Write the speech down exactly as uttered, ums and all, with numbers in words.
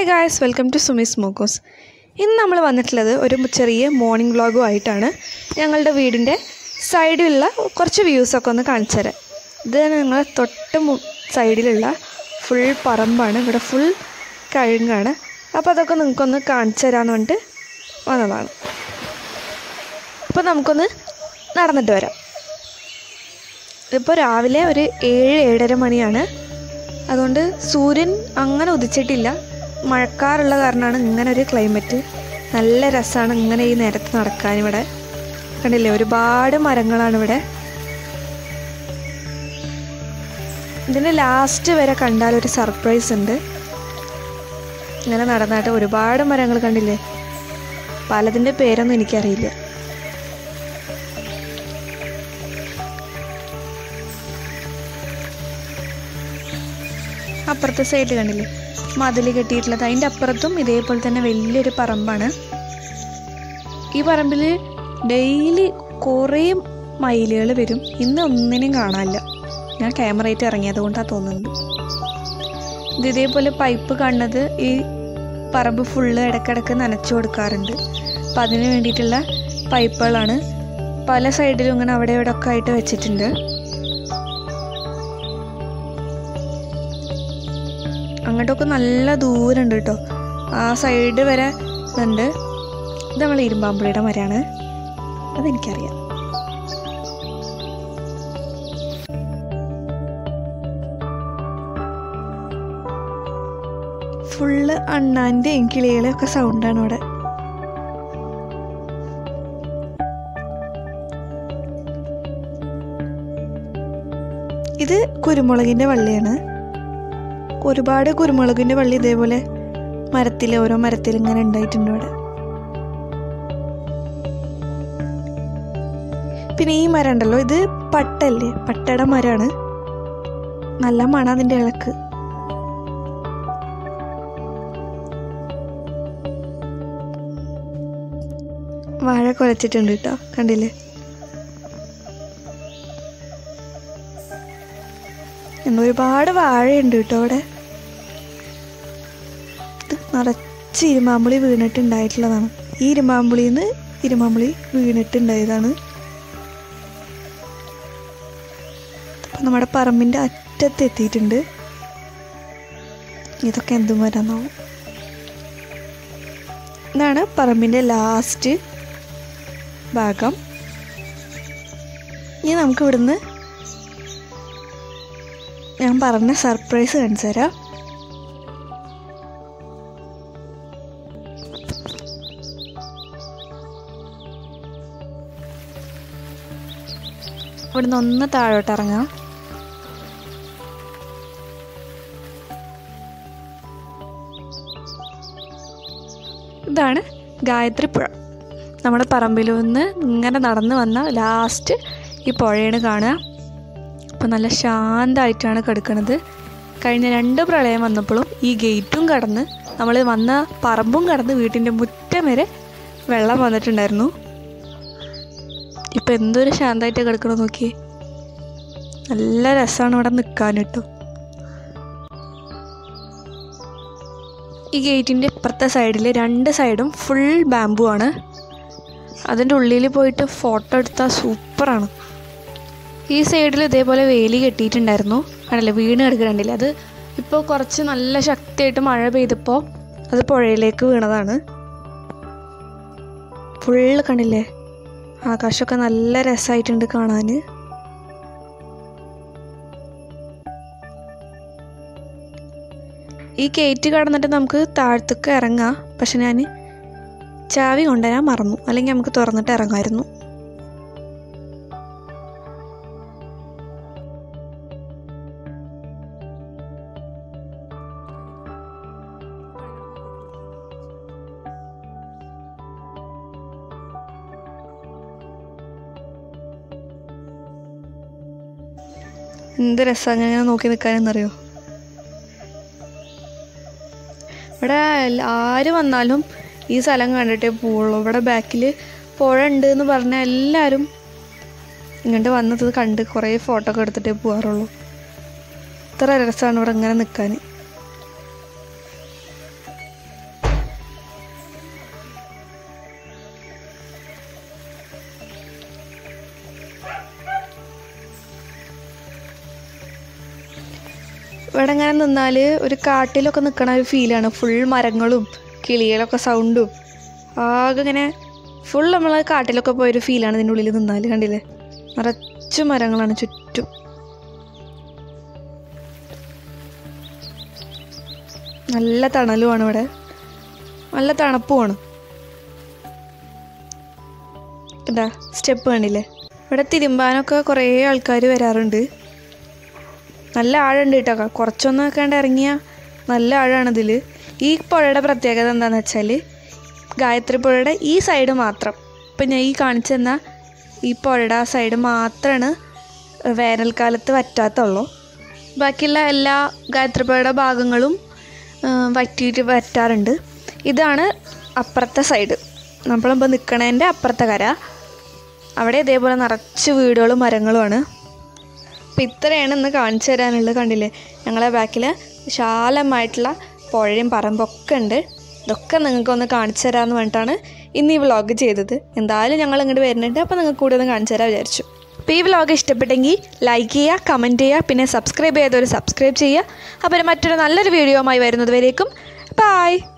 Hi guys, welcome to SUMI'SSMOKEHOUSE. ഇന്ന് നമ്മൾ വന്നിട്ടുള്ളത് ഒരു ചെറിയ മോർണിംഗ് വ്ളോഗും ആയിട്ടാണ്. ഞങ്ങളുടെ വീടിൻ്റെ സൈഡിലുള്ള കുറച്ച് വ്യൂസൊക്കെ ഒന്ന് കാണിച്ചു തരാം. ഇത് ഞങ്ങളെ തൊട്ട് സൈഡിലുള്ള ഫുൾ പറമ്പാണ്. ഇവിടെ ഫുൾ കഴുങ്ങാണ്. അപ്പോൾ അതൊക്കെ നിങ്ങൾക്കൊന്ന് കാണിച്ചു തരാമെന്ന് പറഞ്ഞിട്ട് വന്നതാണ്. അപ്പോൾ നമുക്കൊന്ന് നടന്നിട്ട് വരാം. ഇപ്പോൾ രാവിലെ ഒരു ഏഴ് ഏഴര മണിയാണ്. അതുകൊണ്ട് സൂര്യൻ അങ്ങനെ ഉദിച്ചിട്ടില്ല. മഴക്കാറുള്ള കാരണമാണ് ഇങ്ങനെ ഒരു ക്ലൈമറ്റ്. നല്ല രസമാണ് ഇങ്ങനെ ഈ നേരത്ത് നടക്കാൻ. ഇവിടെ കണ്ടില്ലേ, ഒരുപാട് മരങ്ങളാണ് ഇവിടെ. ഇതിൻ്റെ ലാസ്റ്റ് വരെ കണ്ടാൽ ഒരു സർപ്രൈസ് ഉണ്ട്. ഇങ്ങനെ നടന്നിട്ട് ഒരുപാട് മരങ്ങൾ കണ്ടില്ലേ. പലതിൻ്റെ പേരൊന്നും എനിക്കറിയില്ല. അപ്പുറത്തെ സൈഡിൽ കണ്ടില്ലേ മതിൽ കെട്ടിയിട്ടുള്ളത്. അതിൻ്റെ അപ്പുറത്തും ഇതേപോലെ തന്നെ വലിയൊരു പറമ്പാണ്. ഈ പറമ്പിൽ ഡെയിലി കുറേ മയിലുകൾ വരും. ഇന്ന് ഒന്നിനും കാണാനില്ല. ഞാൻ ക്യാമറയായിട്ട് ഇറങ്ങിയത് കൊണ്ടാണ് തോന്നുന്നത്. ഇത് ഇതേപോലെ പൈപ്പ് കാണുന്നത് ഈ പറമ്പ് ഫുള്ള് ഇടയ്ക്കിടയ്ക്ക് നനച്ചു കൊടുക്കാറുണ്ട്. അപ്പം അതിന് വേണ്ടിയിട്ടുള്ള പൈപ്പുകളാണ്. പല സൈഡിലും ഇങ്ങനെ അവിടെ ഇവിടെ ഒക്കെ ആയിട്ട് വെച്ചിട്ടുണ്ട്. അങ്ങോട്ടൊക്കെ നല്ല ദൂരമുണ്ട് കേട്ടോ. ആ സൈഡ് വരെ ഇതുണ്ട്. ഇത് നമ്മൾ ഇരുമ്പാമ്പുളിയുടെ മരമാണ്. അതെനിക്കറിയാം. ഫുള്ള് അണ്ണാൻ്റെയും കിളികളെയും ഒക്കെ സൗണ്ടാണ് ഇവിടെ. ഇത് കുരുമുളകിൻ്റെ വള്ളിയാണ്. ഒരുപാട് കുരുമുളകിൻ്റെ വള്ളി ഇതേപോലെ മരത്തിൽ ഓരോ മരത്തിൽ ഇങ്ങനെ ഉണ്ടായിട്ടുണ്ട് ഇവിടെ. പിന്നെ ഈ മരം ഉണ്ടല്ലോ, ഇത് പട്ടല്ലേ, പട്ടയുടെ മരമാണ്. നല്ല മണ അതിൻ്റെ ഇളക്ക്. വാഴ കുലച്ചിട്ടുണ്ട് കേട്ടോ, കണ്ടില്ലേ. ഒരുപാട് വാഴയുണ്ട് കേട്ടോ അവിടെ. ഇത് നിറച്ച് ഇരുമാമ്പുളി വീണിട്ടുണ്ടായിട്ടുള്ളതാണ്. ഈ ഇരുമാമ്പുളിയിൽ നിന്ന് ഇരുമാമ്പുളി വീണിട്ടുണ്ടായതാണ്. അപ്പം നമ്മുടെ പറമ്പിൻ്റെ അറ്റത്ത് എത്തിയിട്ടുണ്ട്. ഇതൊക്കെ എന്തു മരമാവും. ഇതാണ് പറമ്പിൻ്റെ ലാസ്റ്റ് ഭാഗം. ഇനി നമുക്ക് ഇവിടുന്ന് ഞാൻ പറഞ്ഞ സർപ്രൈസ് കാണിച്ചു തരാം. ഇവിടുന്ന് ഒന്ന് താഴോട്ട് ഇറങ്ങാം. ഇതാണ് ഗായത്രി പുഴ. നമ്മുടെ പറമ്പിൽ നിന്ന് ഇങ്ങനെ നടന്ന് വന്ന ലാസ്റ്റ് ഈ പുഴയാണ് കാണുക. അപ്പോൾ നല്ല ശാന്തമായിട്ടാണ് കിടക്കുന്നത്. കഴിഞ്ഞ രണ്ട് പ്രളയം വന്നപ്പോഴും ഈ ഗേറ്റും കടന്ന് നമ്മൾ വന്ന പറമ്പും കടന്ന് വീട്ടിൻ്റെ മുറ്റം വരെ വെള്ളം വന്നിട്ടുണ്ടായിരുന്നു. ഇപ്പം എന്തൊരു ശാന്തമായിട്ട് കിടക്കണം നോക്കി. നല്ല രസമാണ് ഇവിടെ നിൽക്കാൻ കേട്ടോ. ഈ ഗേറ്റിൻ്റെ ഇപ്പുറത്തെ സൈഡിൽ രണ്ട് സൈഡും ഫുൾ ബാമ്പു ആണ്. അതിൻ്റെ ഉള്ളിൽ പോയിട്ട് ഫോട്ടോ എടുത്താൽ സൂപ്പറാണ്. ഈ സൈഡിൽ ഇതേപോലെ വേലി കെട്ടിയിട്ടുണ്ടായിരുന്നു. കണ്ടില്ലേ, വീണ് കിടക്കുന്നുണ്ടല്ലേ. അത് ഇപ്പോൾ കുറച്ച് നല്ല ശക്തിയായിട്ട് മഴ പെയ്തപ്പോൾ അത് പുഴയിലേക്ക് വീണതാണ്. ഫുള്ള് കണ്ടില്ലേ, ആകാശമൊക്കെ നല്ല രസമായിട്ടുണ്ട് കാണാൻ. ഈ ഗേറ്റ് കടന്നിട്ട് നമുക്ക് താഴത്തേക്ക് ഇറങ്ങാം. പക്ഷെ ഞാൻ ചാവി കൊണ്ടുവരാൻ മറന്നു. അല്ലെങ്കിൽ നമുക്ക് തുറന്നിട്ട് ഇറങ്ങാമായിരുന്നു. എന്ത് രസമാണ് ഞാൻ നോക്കി നിൽക്കാനെന്നറിയോ. ഇവിടെ ആര് വന്നാലും ഈ സ്ഥലം കണ്ടിട്ടേ പോവുള്ളൂ. ഇവിടെ ബാക്കിൽ പുഴ ഉണ്ട് എന്ന് പറഞ്ഞാൽ എല്ലാവരും ഇങ്ങോട്ട് വന്നത് കണ്ട് കുറേ ഫോട്ടോ ഒക്കെ എടുത്തിട്ടേ പോകാറുള്ളൂ. അത്ര രസമാണ് ഇവിടെ ഇങ്ങനെ നിൽക്കാൻ. ഇവിടെ ഇങ്ങനെ നിന്നാൽ ഒരു കാട്ടിലൊക്കെ നിൽക്കണ ഒരു ഫീലാണ്. ഫുൾ മരങ്ങളും കിളികളൊക്കെ സൗണ്ടും ആകെ ഇങ്ങനെ ഫുൾ നമ്മൾ കാട്ടിലൊക്കെ പോയൊരു ഫീലാണ് ഇതിൻ്റെ ഉള്ളിൽ നിന്നാൽ. കണ്ടില്ലേ, നിറച്ചു മരങ്ങളാണ് ചുറ്റും. നല്ല തണലുമാണ് ഇവിടെ, നല്ല തണുപ്പുമാണ്. ഇതാ സ്റ്റെപ്പ് കണ്ടില്ലേ. ഇവിടെ തിരുമ്പാനൊക്കെ കുറേ ആൾക്കാർ വരാറുണ്ട്. നല്ല ആഴമുണ്ട് കേട്ടോ, കുറച്ചൊന്നൊക്കെ കണ്ട് ഇറങ്ങിയാൽ നല്ല ആഴമാണ് ഇതിൽ. ഈ പുഴയുടെ പ്രത്യേകത എന്താണെന്ന് വെച്ചാൽ ഗായത്രി പുഴയുടെ ഈ സൈഡ് മാത്രം, ഇപ്പം ഞാൻ ഈ കാണിച്ചു തന്ന ഈ പുഴയുടെ ആ സൈഡ് മാത്രമാണ് വേനൽക്കാലത്ത് വറ്റാത്തുള്ളൂ. ബാക്കിയുള്ള എല്ലാ ഗായത്രി പുഴയുടെ ഭാഗങ്ങളും വറ്റിയിട്ട് വറ്റാറുണ്ട്. ഇതാണ് അപ്പുറത്തെ സൈഡ്, നമ്മളിപ്പോൾ നിൽക്കണതിൻ്റെ അപ്പുറത്തെ കര. അവിടെ ഇതേപോലെ നിറച്ച് വീടുകളും മരങ്ങളുമാണ്. അപ്പം ഇത്രയാണ് ഇന്ന് കാണിച്ചു തരാനുള്ളത്. കണ്ടില്ലേ, ഞങ്ങളെ ബാക്കിൽ വിശാലമായിട്ടുള്ള പുഴയും പറമ്പൊക്കെ ഉണ്ട്. ഇതൊക്കെ നിങ്ങൾക്കൊന്ന് കാണിച്ചു തരാമെന്ന് പറഞ്ഞിട്ടാണ് ഇന്ന് ഈ വ്ളോഗ് ചെയ്തത്. എന്തായാലും ഞങ്ങൾ ഇങ്ങോട്ട് വരുന്നുണ്ട്, അപ്പോൾ നിങ്ങൾക്ക് കൂടെ ഒന്ന് കാണിച്ചു തരാൻ വിചാരിച്ചു. അപ്പോൾ ഈ വ്ളോഗ് ഇഷ്ടപ്പെട്ടെങ്കിൽ ലൈക്ക് ചെയ്യുക, കമൻറ്റ് ചെയ്യുക, പിന്നെ സബ്സ്ക്രൈബ് ചെയ്തവർ സബ്സ്ക്രൈബ് ചെയ്യുക. അപ്പോൾ മറ്റൊരു നല്ലൊരു വീഡിയോയുമായി വരുന്നത് വരേക്കും ബൈ.